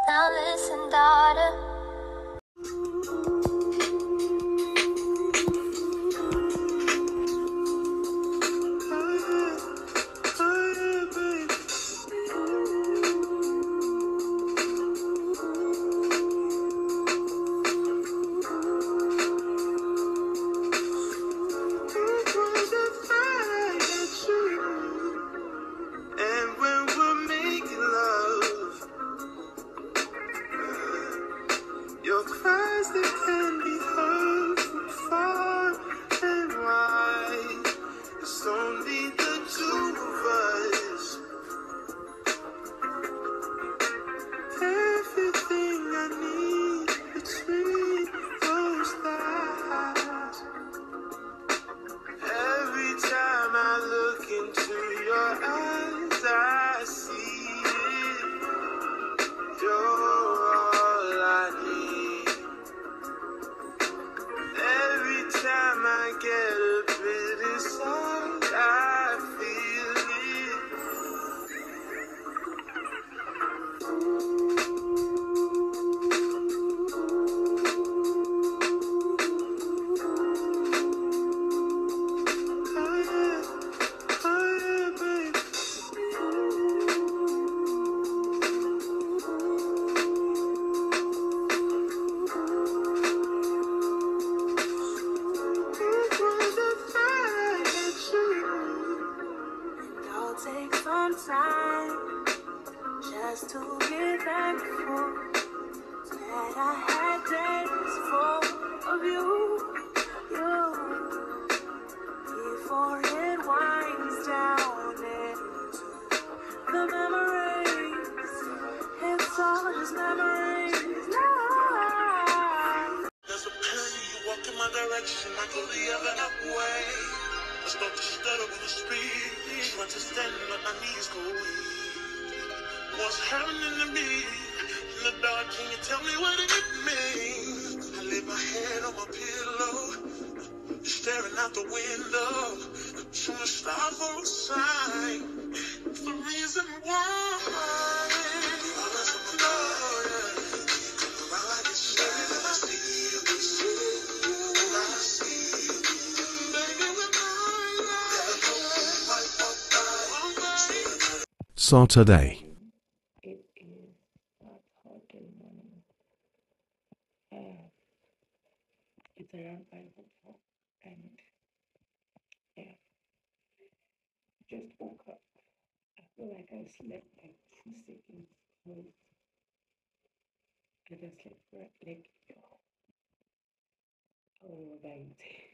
Now listen, daughter. Your cries that can be heard from far and wide. It's only the two of us. Everything I need between those thighs. Every time I look into your eyes, I see it. You're all I need. Every time I get a bit inside, I feel it. Oh yeah, baby. I'll take some time just to be thankful that I had days full of you, before it winds down into the memories. It's all just memories now. There's a penny, you walk in my direction, I go the other way. Let's start to stutter with the speed. Trying to stand on my knees, go weak. What's happening to me? In the dark, can you tell me what it means? I lay my head on my pillow, staring out the window, trying to stop for a sign. It's the reason why. Saturday. It is Saturday morning. It's around 5 o'clock, and yeah, just woke up. I feel like I slept like 2 seconds. I just slept for like oh, right.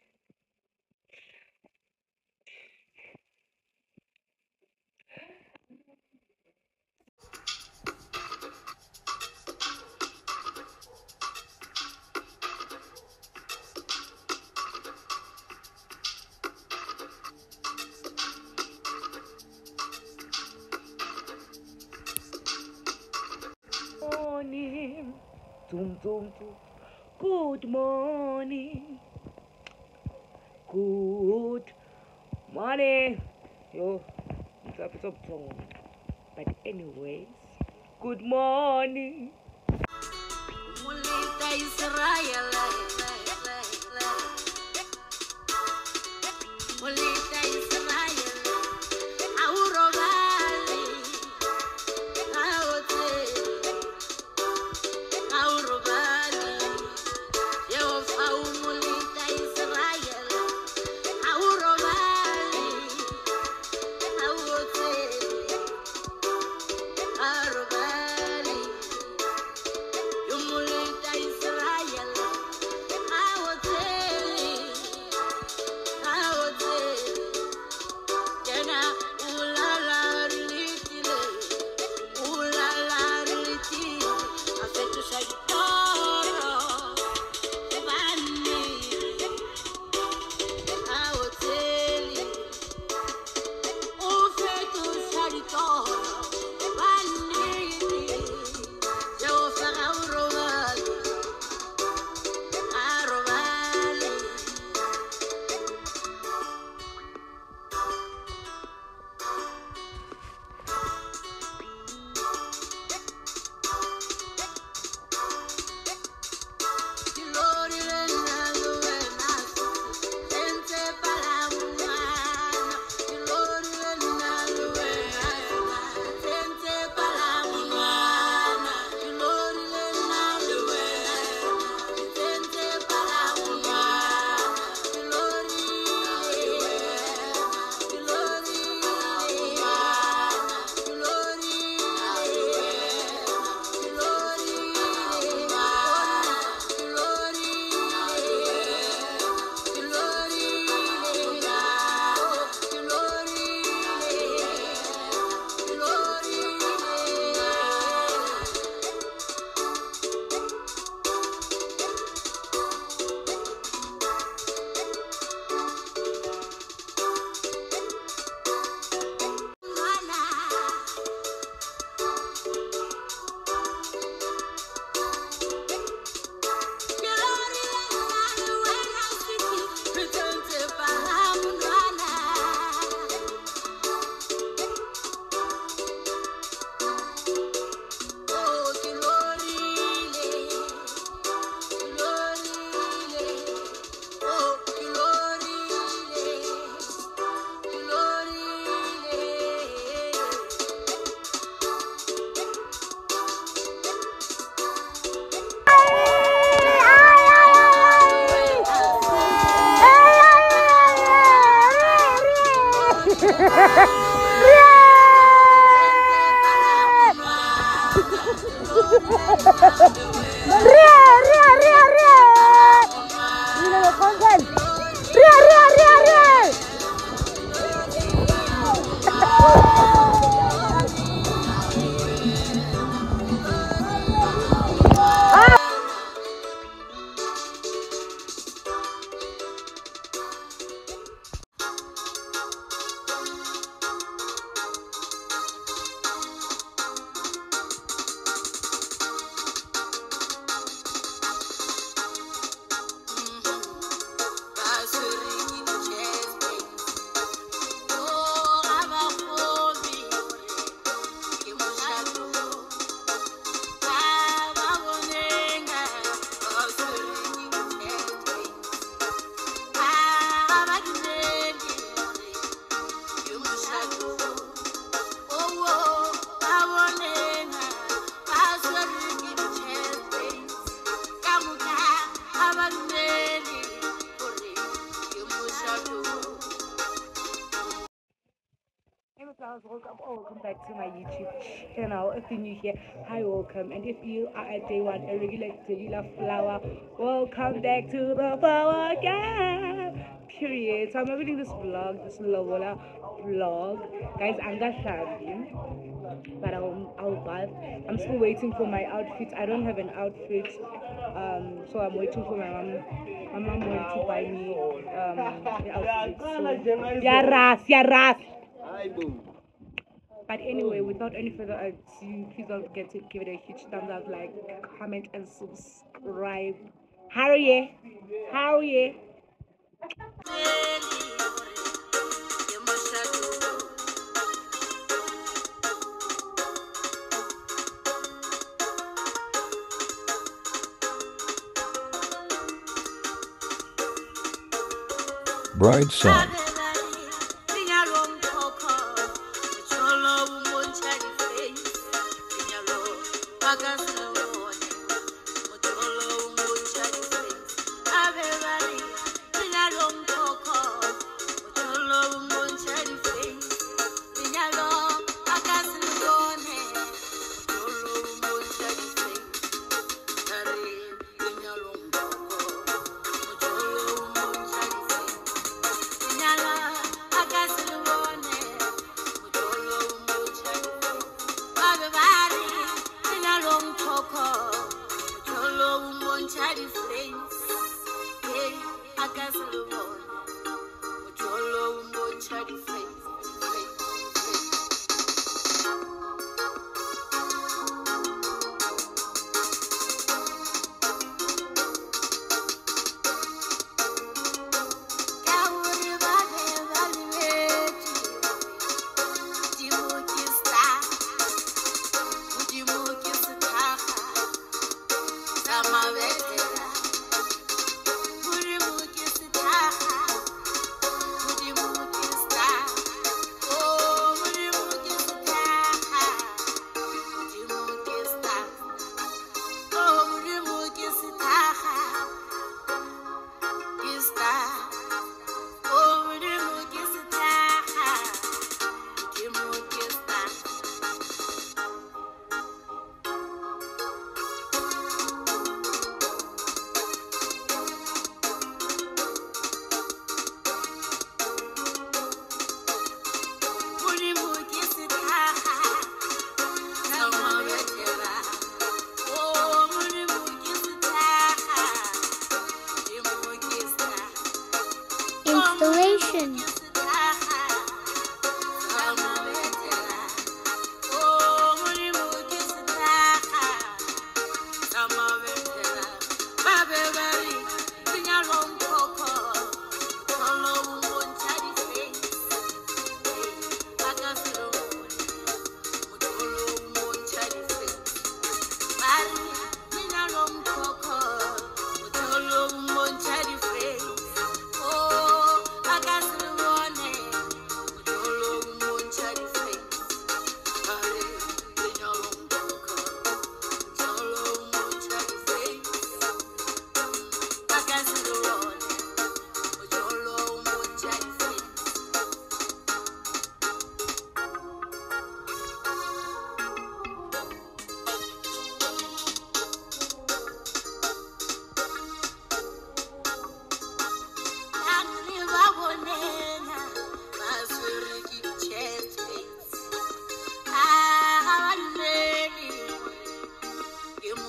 Morning, tum tum tum. Good morning. Good morning. Yo, it's up song. But anyways, good morning. Welcome back to my YouTube channel. If you're new here, hi, welcome. And if you are at day one, a regular flower, welcome back to the flower game. Period. So I'm reading this vlog, this Lobola vlog, guys. I'm not shabby, but I'll bath. I'm still waiting for my outfit. I don't have an outfit, so I'm waiting for my mom. My mom went to buy me the outfit. So, yeah, But anyway, without any further ado, please don't forget to give it a huge thumbs up, like, comment, and subscribe. Hurry! Bride song.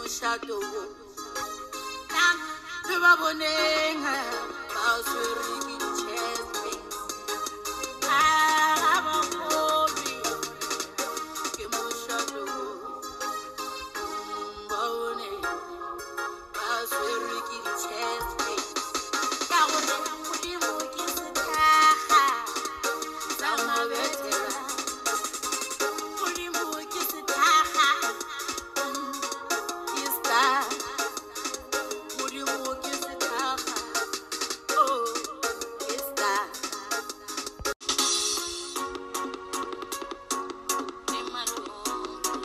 mošato wo nang le ba boneng ba swere ke ditšhespe a ba kgolwe ke mošato wo ba boneng ba swere ke ditšhespe ka gore modimo ke setlhaga sa mabetela modimo ke setlhaga ke star modimo ke setlhaga oh ke star le malome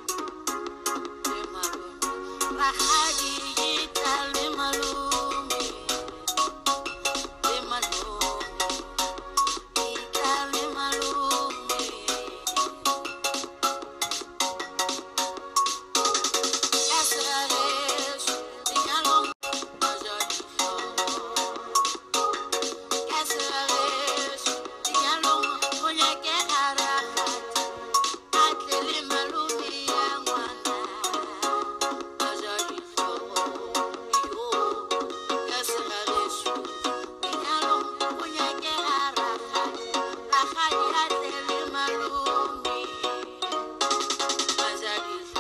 rakgadi eta le malome eta le malome ya serales lenyalong majadiso ya serales lenyalong go nyakega rakgadi a tle le malome ya ngwana majadiso yo ya serales lenyalong go nyakega rakgadi rakgadi a tle le malome majadiso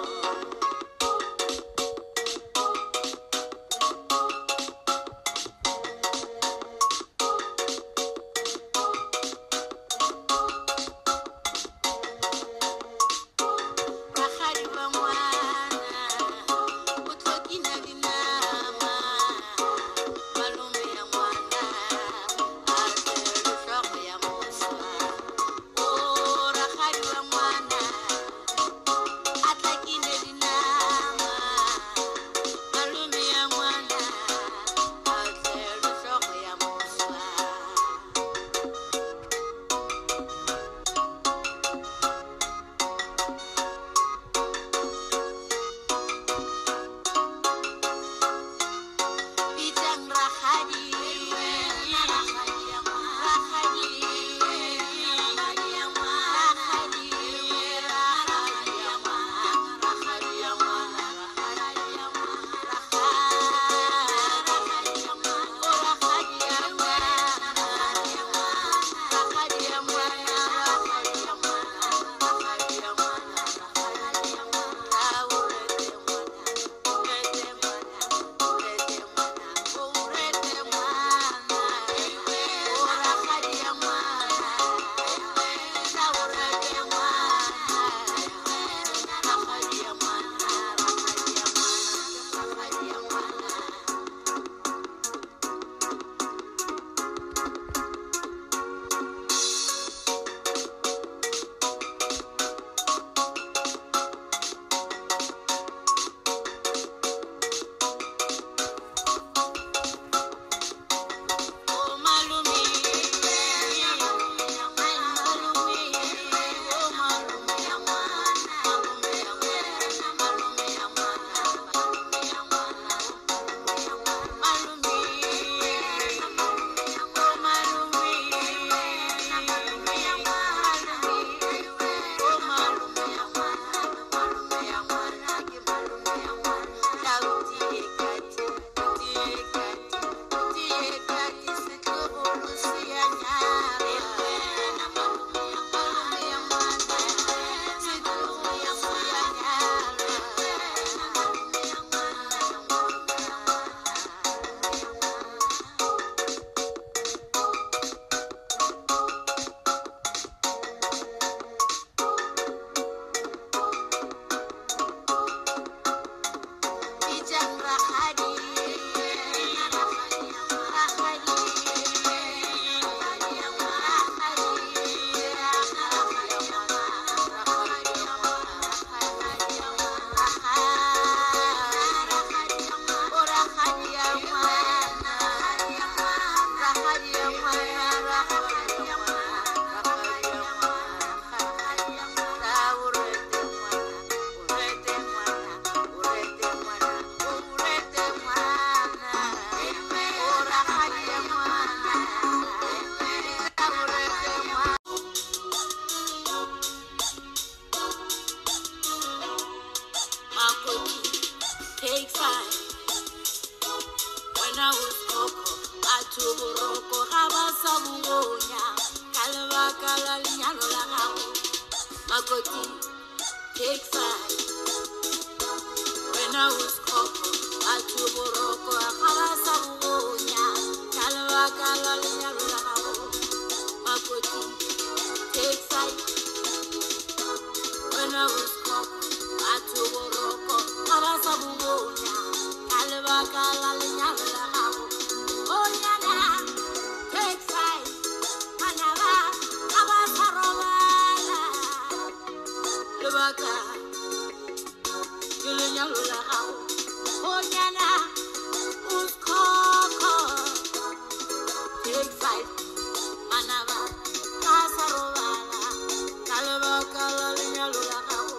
rakgadi wa ngwana o tlhokina dinama malome ya ngwana a tle tlhogo ya moswa o rakgadi wa ngwana a tlhokine dinama malome ya ngwana a tle tlhogo ya moswa bungonya kalebaka la lenyalo la gago makoti take side when I was coco batho boroko ga ba sa bungonya kalebaka la lenyalo la gago makoti take side when I was coco batho boroko ga ba sa bungonya kalebaka la lenyalo la gago oh nyana take side manaba ga ba sa robala lebaka ke lenyalo la gago oh nyana uskoko take side manaba ga sa robala kalebaka la lenyalo la gago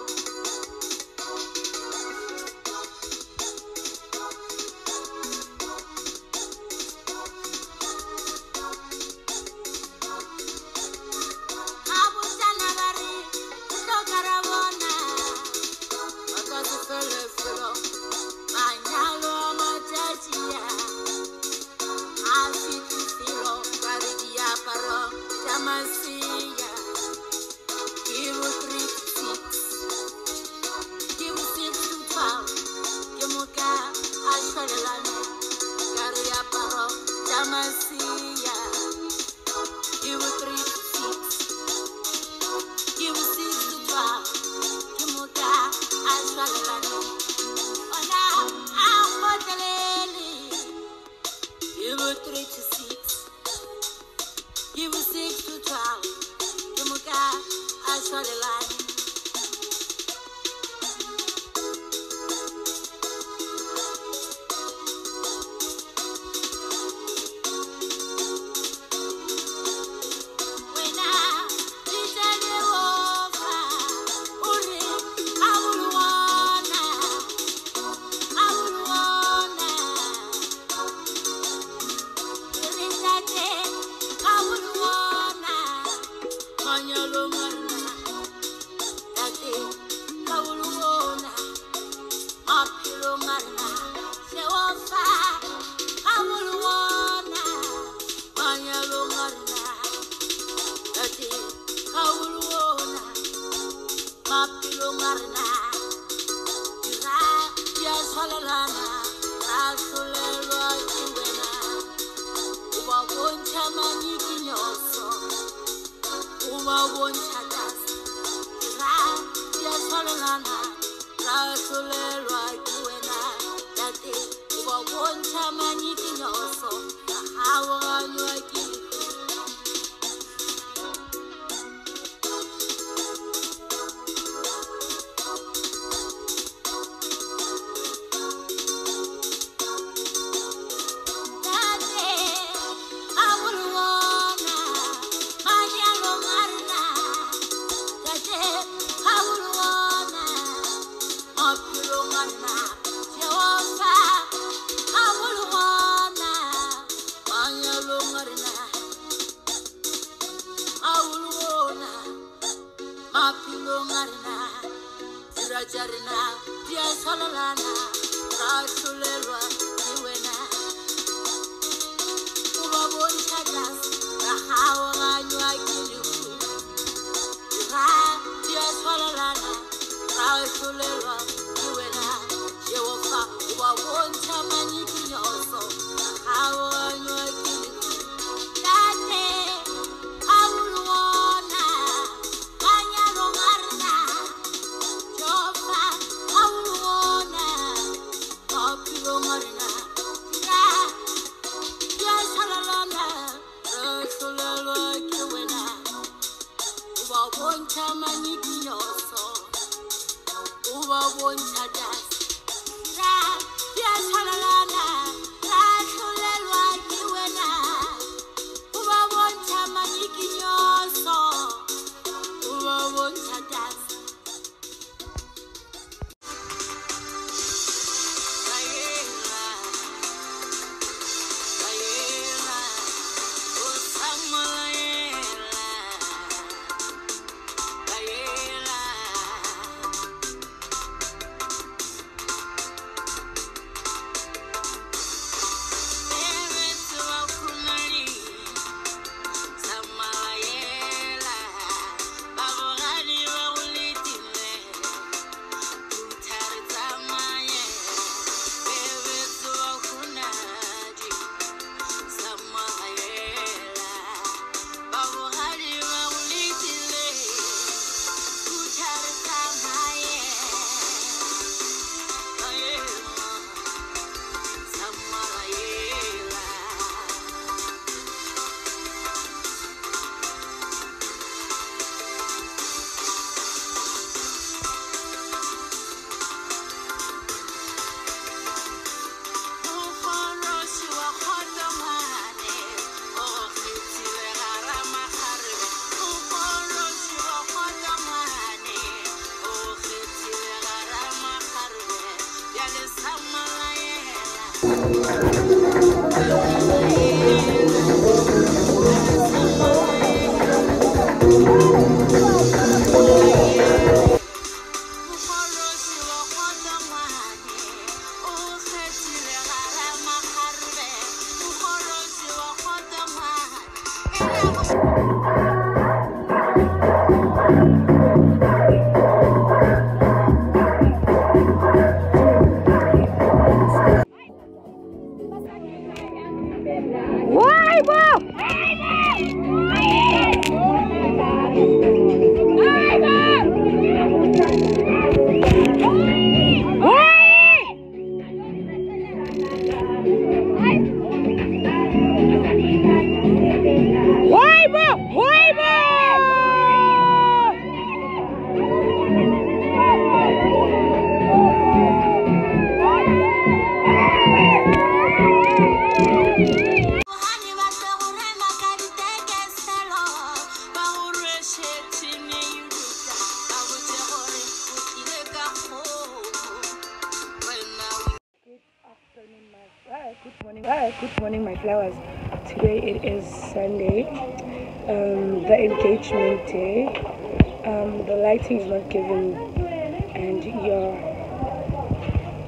Good morning, my flowers. Today it is Sunday, the engagement day. The lighting is not given, and your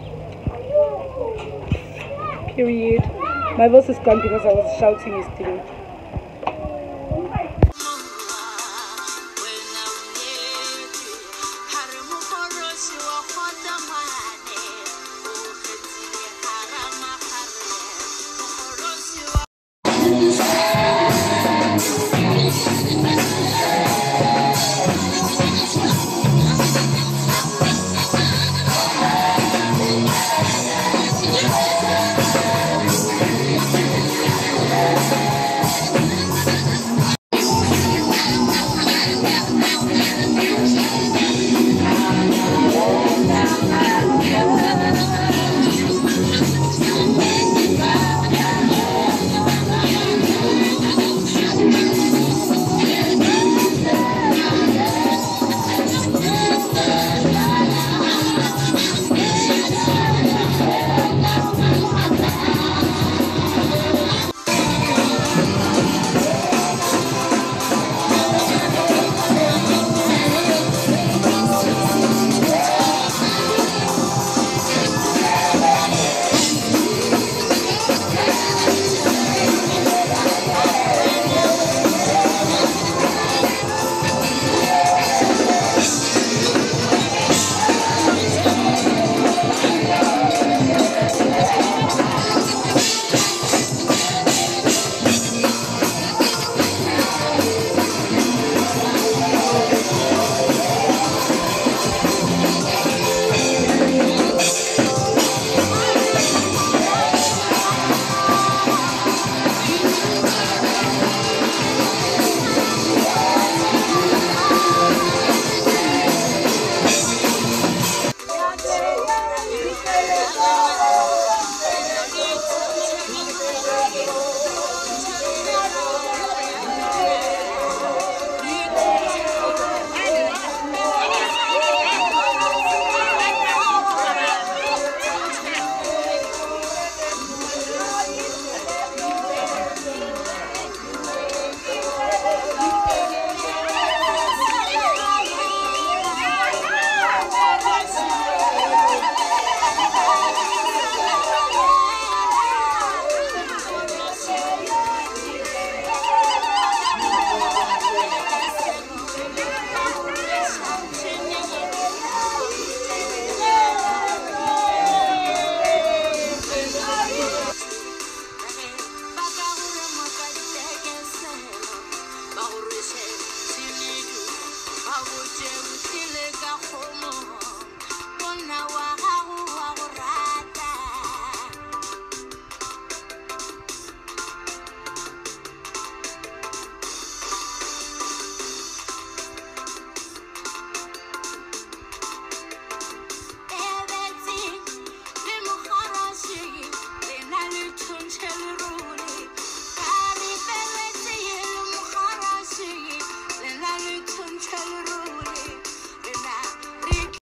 period. My voice is gone because I was shouting yesterday.